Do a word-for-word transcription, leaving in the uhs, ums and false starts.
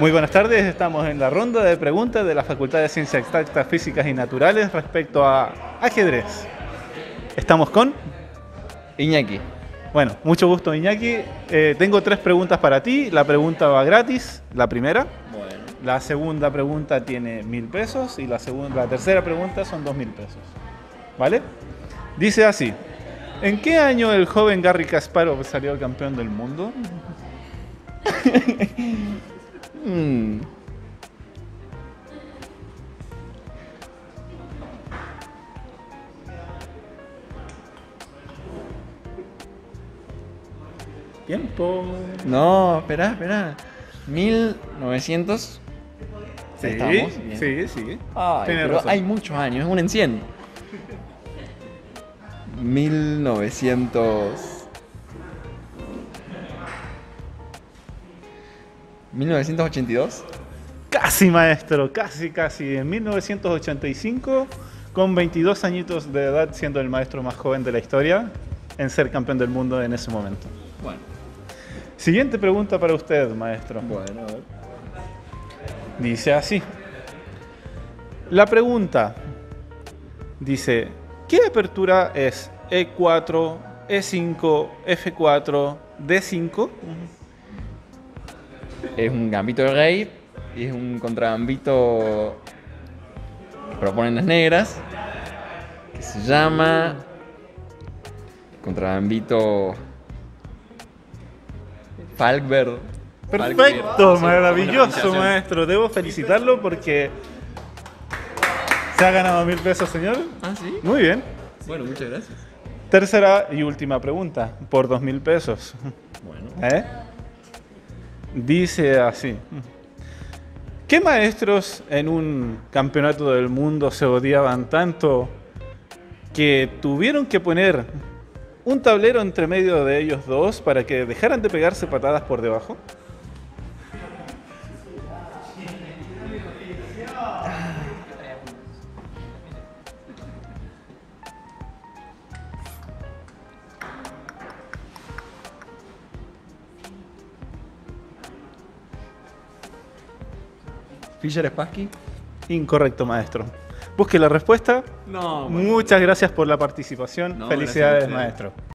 Muy buenas tardes, estamos en la ronda de preguntas de la Facultad de Ciencias Exactas, Físicas y Naturales respecto a ajedrez. Estamos con Iñaki. Bueno, mucho gusto, Iñaki. Eh, tengo tres preguntas para ti. La pregunta va gratis, la primera. Bueno. La segunda pregunta tiene mil pesos y la, segunda, la tercera pregunta son dos mil pesos. ¿Vale? Dice así. ¿En qué año el joven Garry Kasparov salió campeón del mundo? Mm. Tiempo. No, espera, espera. mil novecientos. Sí, ¿Estamos? Bien. sí, sí. Ay, Tienes pero razón. hay muchos años, es un en cien. mil novecientos. mil novecientos ochenta y dos. Casi, maestro, casi, casi. En mil novecientos ochenta y cinco, con veintidós añitos de edad, siendo el maestro más joven de la historia en ser campeón del mundo en ese momento. Bueno. Siguiente pregunta para usted, maestro. Bueno, a ver. Dice así. La pregunta dice, ¿qué apertura es E cuatro, E cinco, F cuatro, D cinco? Es un gambito de rey y es un contragambito que proponen las negras que se llama contragambito Falkberg. Perfecto, maravilloso, maestro. Debo felicitarlo porque se ha ganado mil pesos, señor. Ah, sí. Muy bien. Bueno, muchas gracias. Tercera y última pregunta, por dos mil pesos. Bueno. ¿Eh? Dice así. ¿Qué maestros en un campeonato del mundo se odiaban tanto que tuvieron que poner un tablero entre medio de ellos dos para que dejaran de pegarse patadas por debajo? Fischer Spassky. Incorrecto, maestro. Busque la respuesta. No. Muchas gracias por la participación. No, Felicidades, gracias a usted. maestro.